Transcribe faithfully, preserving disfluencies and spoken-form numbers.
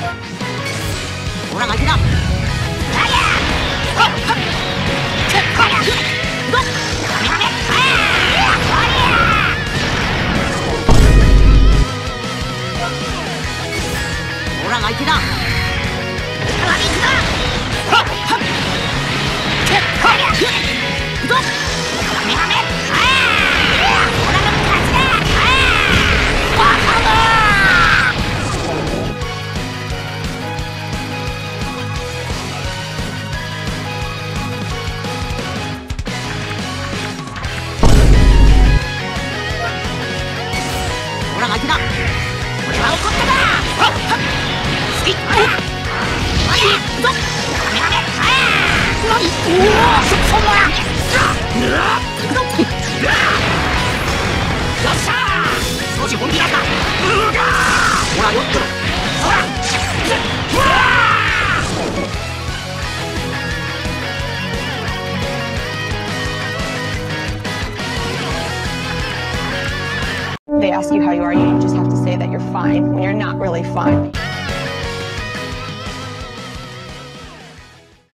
ほら負けだ。ほら負けだ。ほら負けだ。俺は怒っただ。好き。何？おお、そそんな。よっしゃー。少し本気だった。うがー。ほらよっと。ほら。うわ They ask you how you are, you just have to say that you're fine when you're not really fine.